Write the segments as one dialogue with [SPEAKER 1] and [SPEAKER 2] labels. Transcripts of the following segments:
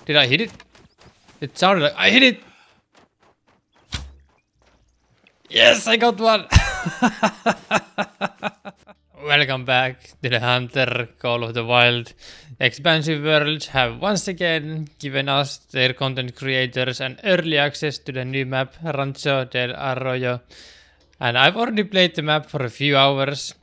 [SPEAKER 1] Did I hit it? It sounded like I hit it! Yes, I got one! Welcome back to the Hunter Call of the Wild. Expansive Worlds have once again given us, their content creators, an early access to the new map Rancho del Arroyo. And I've already played the map for a few hours.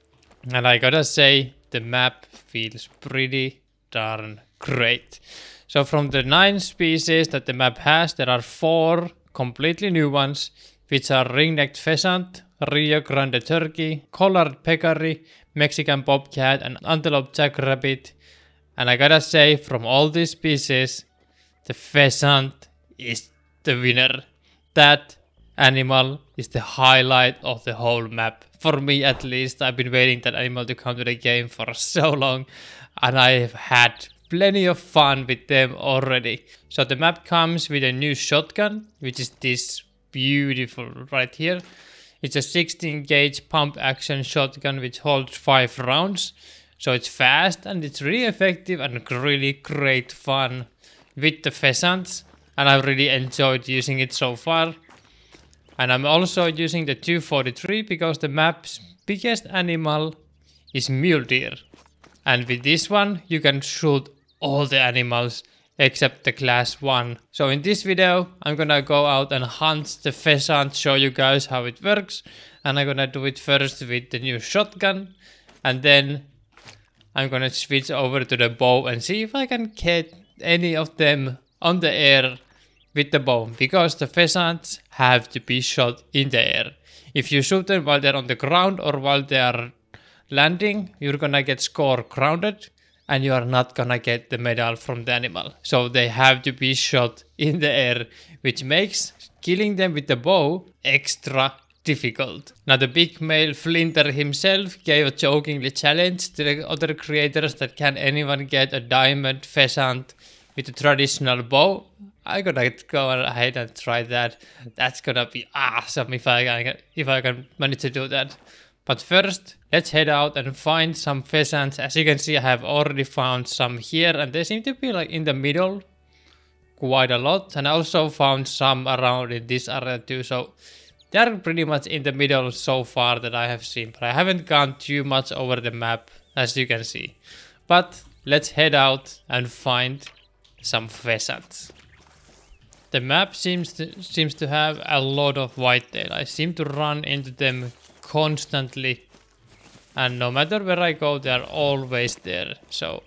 [SPEAKER 1] And I gotta say, the map feels pretty darn great. So from the 9 species that the map has, there are 4 completely new ones, which are ring-necked pheasant, Rio Grande turkey, collared peccary, Mexican bobcat, and antelope jackrabbit. And I gotta say, from all these species, the pheasant is the winner. That animal is the highlight of the whole map. For me at least, I've been waiting that animal to come to the game for so long, and I've had plenty of fun with them already. So the map comes with a new shotgun, which is this beautiful right here. It's a 16 gauge pump action shotgun which holds 5 rounds. So it's fast and it's really effective and really great fun with the pheasants. And I've really enjoyed using it so far. And I'm also using the 243 because the map's biggest animal is mule deer. And with this one you can shoot all the animals except the class 1. So in this video I'm gonna go out and hunt the pheasant, show you guys how it works. And I'm gonna do it first with the new shotgun. And then I'm gonna switch over to the bow and see if I can get any of them on the air with the bow. Because the pheasants have to be shot in the air. If you shoot them while they're on the ground or while they are landing, you're gonna get score grounded. And you are not gonna get the medal from the animal. So they have to be shot in the air, which makes killing them with the bow extra difficult. Now the big male Flinter himself gave a jokingly challenge to the other creators that can anyone get a diamond pheasant with a traditional bow. I'm gonna go ahead and try that. That's gonna be awesome if I can manage to do that. But first, let's head out and find some pheasants. As you can see, I have already found some here and they seem to be like in the middle quite a lot. And I also found some around in this area too. So they are pretty much in the middle so far that I have seen. But I haven't gone too much over the map, as you can see. But let's head out and find some pheasants. The map seems to have a lot of whitetail. I seem to run into them constantly, and no matter where I go they are always there, so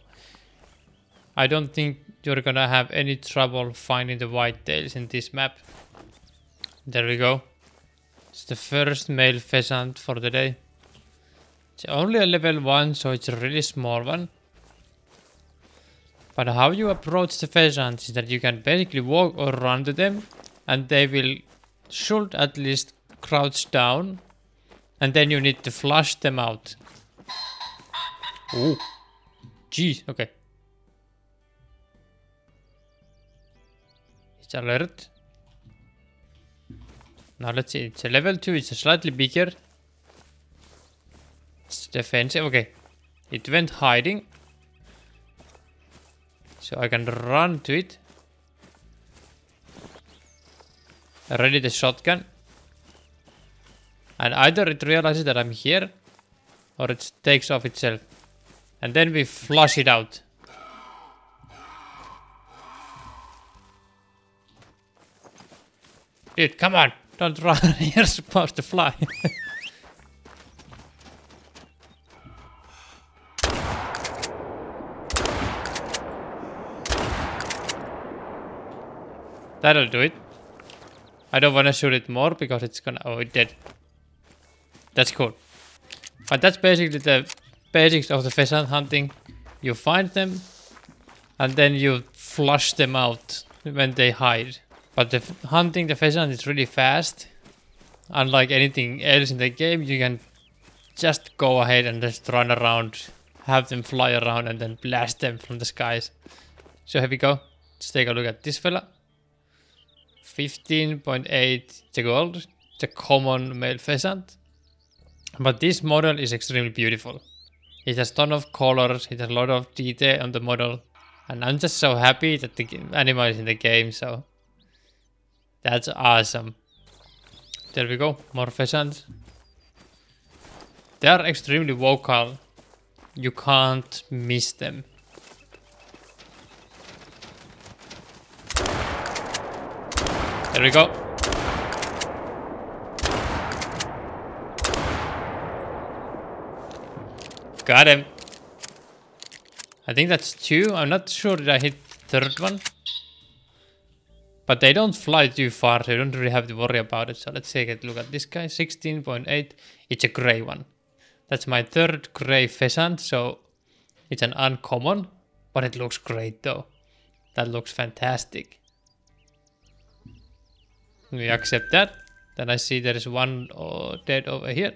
[SPEAKER 1] I don't think you're gonna have any trouble finding the whitetails in this map. There we go. It's the first male pheasant for the day. It's only a level 1, so it's a really small one. But how you approach the pheasants is that you can basically walk or run to them and they will should at least crouch down. And then you need to flush them out. Oh, geez, okay. It's alert. Now let's see, it's a level 2, it's a slightly bigger. It's defensive, okay. It went hiding. So I can run to it. Ready the shotgun. And either it realizes that I'm here, or it takes off itself. And then we flush it out. Dude, come on! Don't run, you're supposed to fly. That'll do it. I don't want to shoot it more because it's gonna... Oh, it did. That's cool. But that's basically the basics of the pheasant hunting. You find them and then you flush them out when they hide. But hunting the pheasant is really fast. Unlike anything else in the game, you can just go ahead and just run around, have them fly around and then blast them from the skies. So here we go. Let's take a look at this fella. 15.8 the gold. It's a common male pheasant. But this model is extremely beautiful. It has a ton of colors, it has a lot of detail on the model. And I'm just so happy that the animal is in the game, so that's awesome. There we go, more pheasants. They are extremely vocal. You can't miss them. There we go. Got him. I think that's 2. I'm not sure that I hit the 3rd one. But they don't fly too far, so you don't really have to worry about it. So let's take a look at this guy. 16.8. It's a grey one. That's my 3rd grey pheasant, so it's an uncommon. But it looks great though. That looks fantastic. We accept that. Then I see there is one dead over here.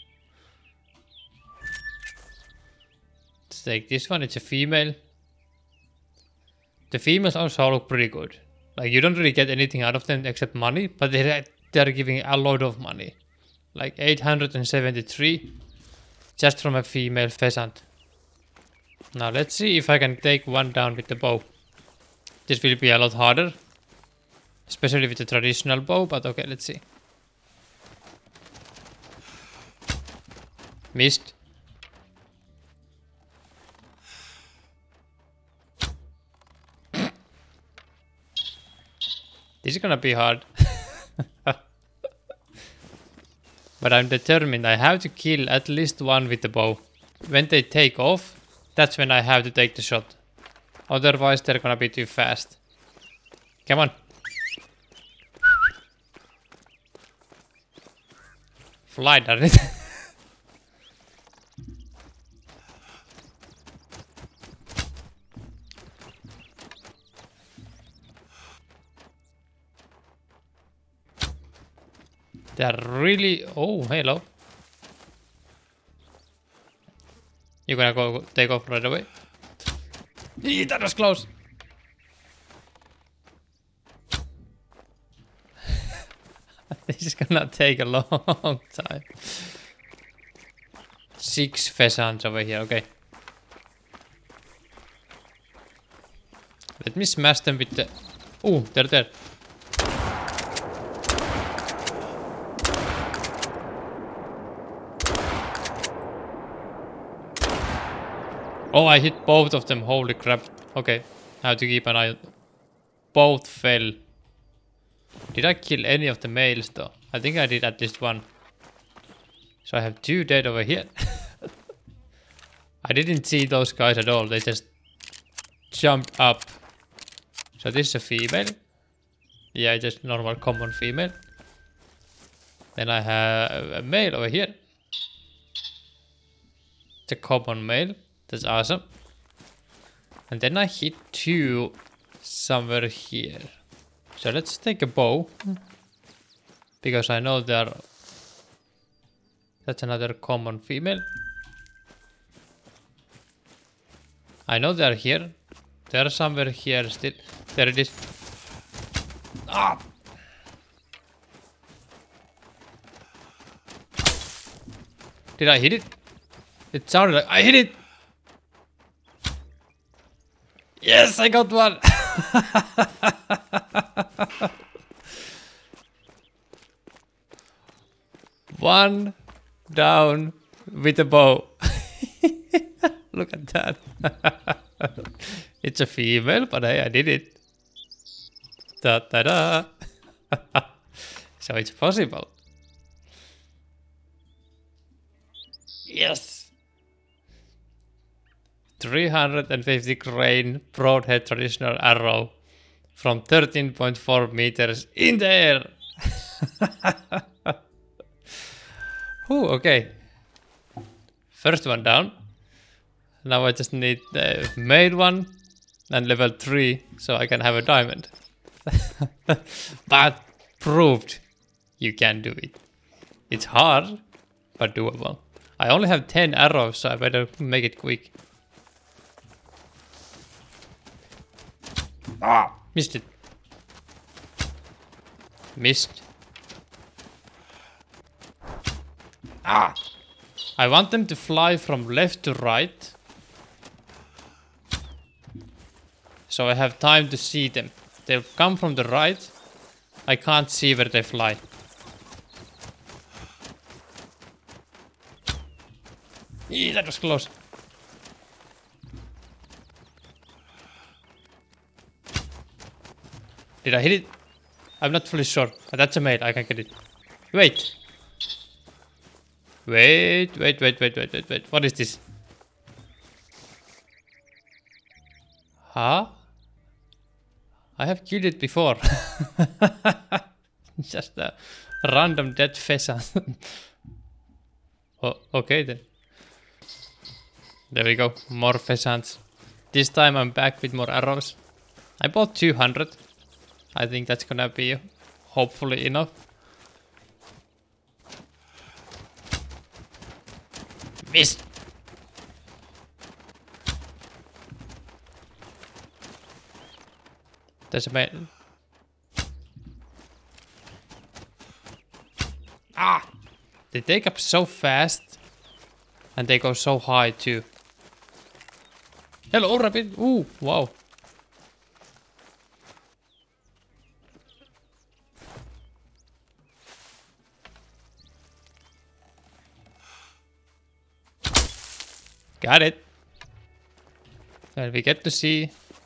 [SPEAKER 1] Let's take this one. It's a female. The females also look pretty good. Like, you don't really get anything out of them except money, but they're giving a lot of money. Like 873 just from a female pheasant. Now let's see if I can take one down with the bow. This will be a lot harder, especially with the traditional bow, but okay, let's see. Missed. This is gonna be hard. But I'm determined. I have to kill at least one with the bow. When they take off, that's when I have to take the shot. Otherwise they're gonna be too fast. Come on. Fly, darn it. They're really... Oh, hello. You're gonna go take off right away? Eee, that was close. This is gonna take a long time. 6 pheasants over here, okay. Let me smash them with the... Oh, they're there. Oh, I hit both of them, holy crap. Okay, I have to keep an eye. Both fell. Did I kill any of the males though? I think I did at least one. So I have 2 dead over here. I didn't see those guys at all, they just jumped up. So this is a female. Yeah, just normal common female. Then I have a male over here. It's a common male. That's awesome. And then I hit 2 somewhere here. So let's take a bow. Because I know they're... That's another common female. I know they're here. They're somewhere here still. There it is. Ah! Did I hit it? It sounded like I hit it! Yes, I got one! One down with a bow. Look at that. It's a female, but hey, I did it. Da-da-da. So it's possible. Yes! 350 grain broadhead traditional arrow from 13.4 meters in the air. Ooh, okay. First one down. Now I just need the made one and level 3 so I can have a diamond. But proved you can do it. It's hard, but doable. I only have 10 arrows, so I better make it quick. Ah, missed it. Missed. Ah! I want them to fly from left to right. so I have time to see them. They'll come from the right. I can't see where they fly. Eee, that was close. Did I hit it? I'm not fully sure. But that's a mate, I can get it. Wait. Wait. What is this? Huh? I have killed it before. Just a random dead pheasant. Oh, okay then. There we go, more pheasants. This time I'm back with more arrows. I bought 200. I think that's gonna be hopefully enough. Missed! There's a man. Ah! They take up so fast. And they go so high too. Hello, rabbit! Ooh, wow. Got it. And we get to see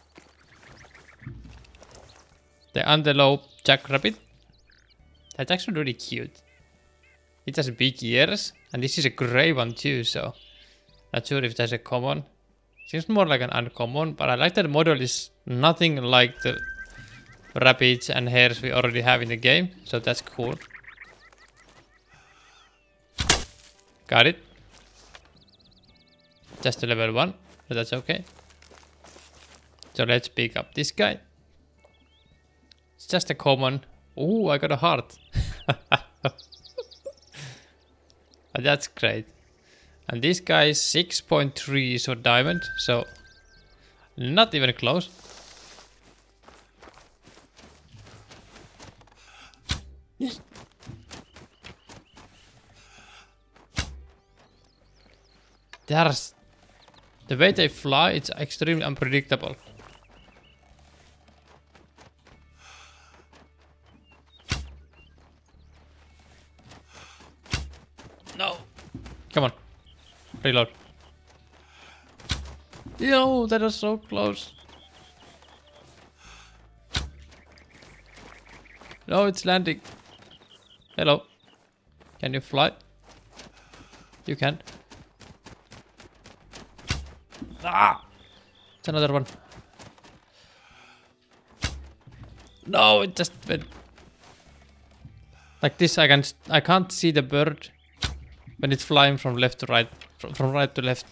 [SPEAKER 1] the antelope jackrabbit. That's actually really cute. It has big ears, and this is a grey one too, so not sure if that's a common. Seems more like an uncommon, but I like that the model is nothing like the rabbits and hares we already have in the game, so that's cool. Got it. Just a level 1, but that's okay. So let's pick up this guy. It's just a common. Ooh, I got a heart. But that's great. And this guy is 6.3, so diamond, so not even close. There's the way they fly, it's extremely unpredictable. No. Come on. Reload. Yo, that was so close. No, it's landing. Hello. Can you fly? You can. Ah! It's another one. No, it just went like this. I can't see the bird when it's flying from left to right, from right to left.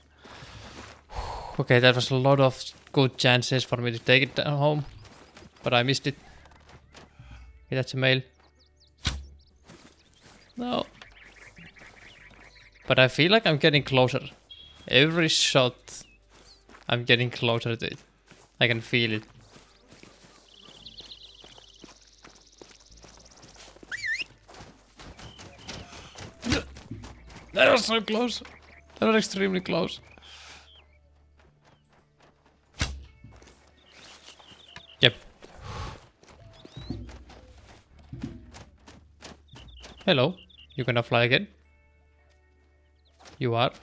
[SPEAKER 1] Okay, that was a lot of good chances for me to take it down home, but I missed it. Okay, that's a male. No. But I feel like I'm getting closer. Every shot, I'm getting closer to it. I can feel it. That was so close. That was extremely close. Yep. Hello. You gonna fly again? You are.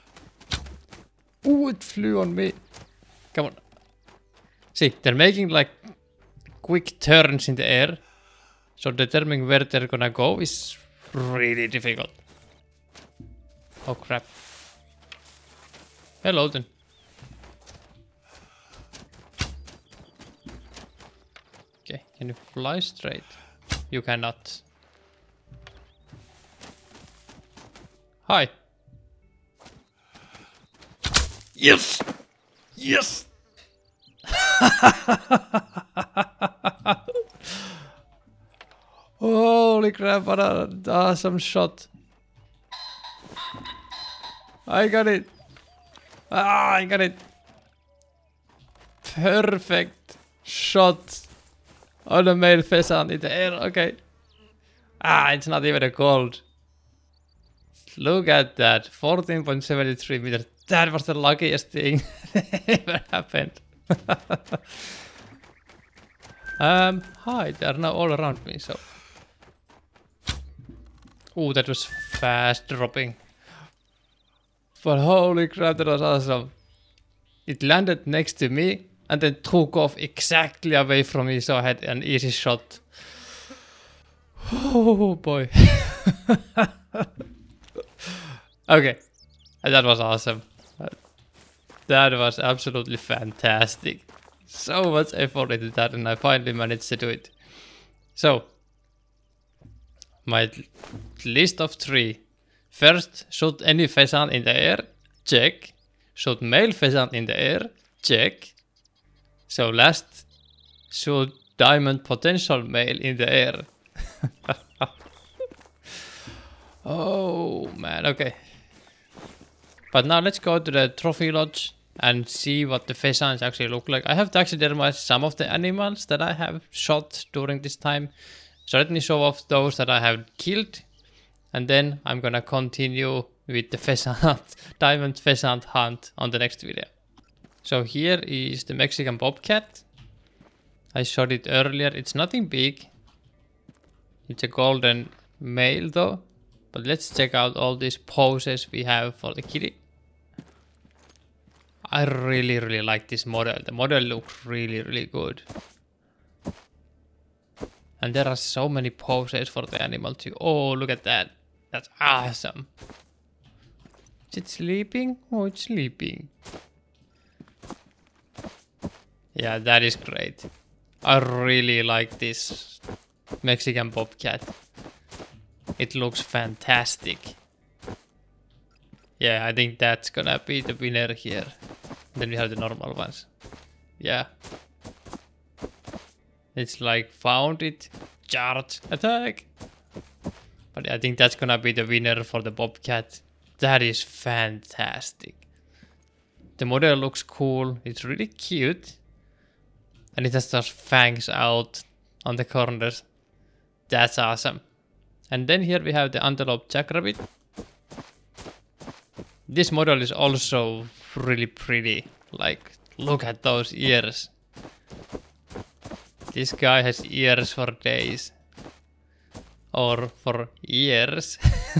[SPEAKER 1] Ooh, it flew on me. Come on. See, they're making like quick turns in the air. So determining where they're gonna go is really difficult. Oh crap. Hello then. Okay, can you fly straight? You cannot. Hi. Yes! Yes! Holy crap, what an awesome shot. I got it. Ah, I got it. Perfect shot on a male pheasant in the air. Okay. Ah, it's not even a gold. Look at that. 14.73 meters. That was the luckiest thing that ever happened. Hi, they are now all around me, so... Ooh, that was fast dropping. But holy crap, that was awesome. It landed next to me and then took off exactly away from me, so I had an easy shot. Oh boy. Okay, that was awesome. That was absolutely fantastic. So much effort into that and I finally managed to do it. So, my list of 3. First, shoot any pheasant in the air, check. Shoot male pheasant in the air, check. So last, shoot diamond potential male in the air. Oh man, okay. But now let's go to the trophy lodge and see what the pheasants actually look like. I have taxidermized some of the animals that I have shot during this time. So let me show off those that I have killed. And then I'm gonna continue with the pheasant, diamond pheasant hunt on the next video. So here is the Mexican bobcat. I shot it earlier. It's nothing big. It's a golden male though. But let's check out all these poses we have for the kitty. I really like this model. The model looks really good. And there are so many poses for the animal too. Oh, look at that. That's awesome. Is it sleeping? Oh, it's sleeping. Yeah, that is great. I really like this Mexican bobcat. It looks fantastic. Yeah, I think that's gonna be the winner here. Then we have the normal ones. Yeah. It's like found it, charge, attack. But I think that's gonna be the winner for the bobcat. That is fantastic. The model looks cool. It's really cute. And it has those fangs out on the corners. That's awesome. And then here we have the antelope jackrabbit. This model is also really pretty. Like, look at those ears. This guy has ears for days. Or for years.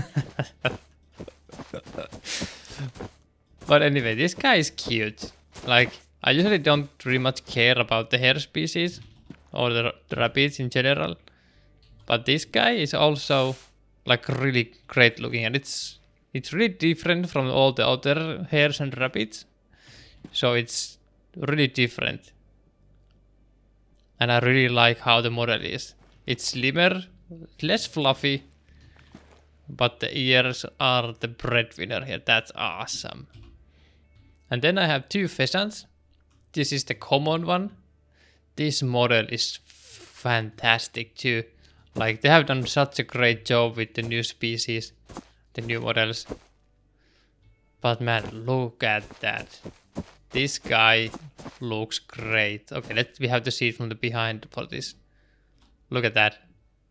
[SPEAKER 1] But anyway, this guy is cute. Like, I usually don't really much care about the hare species. Or the rabbits in general. But this guy is also like really great looking. And it's really different from all the other hares and rabbits. So it's really different. And I really like how the model is. It's slimmer, less fluffy. But the ears are the breadwinner here. That's awesome. And then I have 2 pheasants. This is the common one. This model is fantastic too. Like, they have done such a great job with the new species, the new models. But man, look at that. This guy looks great. Okay, we have to see it from the behind for this. Look at that.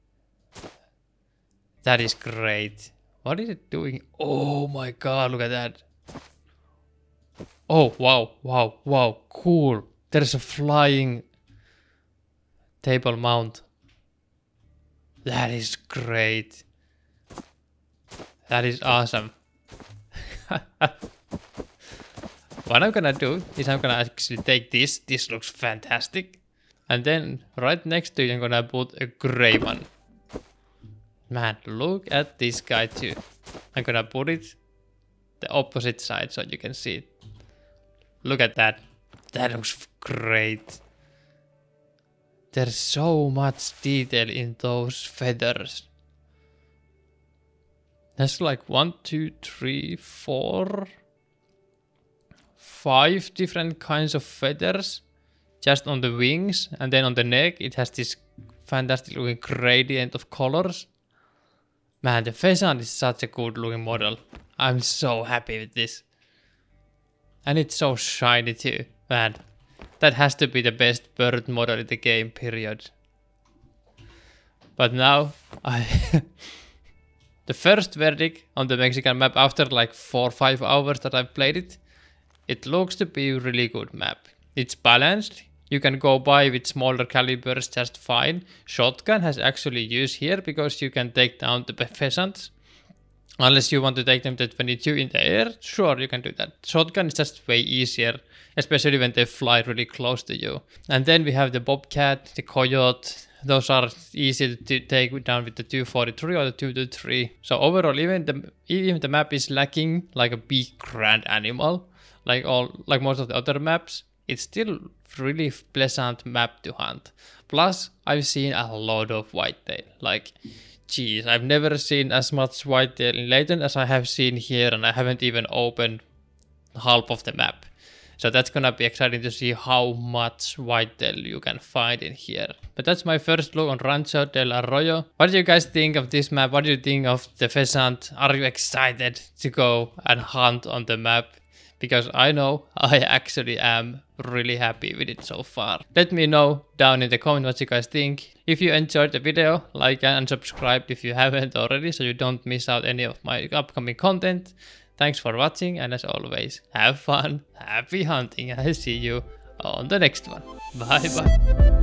[SPEAKER 1] That is great. What is it doing? Oh my god, look at that. Oh, wow, cool. There's a flying table mount. That is great. That is awesome. What I'm gonna do is I'm gonna actually take this. This looks fantastic. And then right next to it I'm gonna put a gray one. Man, look at this guy too. I'm gonna put it the opposite side so you can see it. Look at that. That looks great. There's so much detail in those feathers. There's like 1, 2, 3, 4, 5 different kinds of feathers just on the wings, and then on the neck it has this fantastic looking gradient of colors. Man, the pheasant is such a good looking model. I'm so happy with this. And it's so shiny too. Man, that has to be the best bird model in the game, period. But now, the first verdict on the Mexican map after like 4 or 5 hours that I've played it, it looks to be a really good map. It's balanced. You can go by with smaller calibers just fine. Shotgun has actually use here because you can take down the pheasants. Unless you want to take them to 22 in the air, sure, you can do that. Shotgun is just way easier, especially when they fly really close to you. And then we have the Bobcat, the Coyote. Those are easy to take down with the 243 or the 223. So overall, even the map is lacking like a big grand animal, like most of the other maps, it's still really pleasant map to hunt. Plus, I've seen a lot of whitetail. Like, geez, I've never seen as much whitetail in Layton as I have seen here, and I haven't even opened half of the map. So that's gonna be exciting to see how much whitetail you can find in here. But that's my first look on Rancho del Arroyo. What do you guys think of this map? What do you think of the pheasant? Are you excited to go and hunt on the map? Because I know I actually am really happy with it so far. Let me know down in the comment what you guys think. If you enjoyed the video, like and subscribe if you haven't already so you don't miss out any of my upcoming content. Thanks for watching, and as always, have fun, happy hunting, and I'll see you on the next one. Bye bye.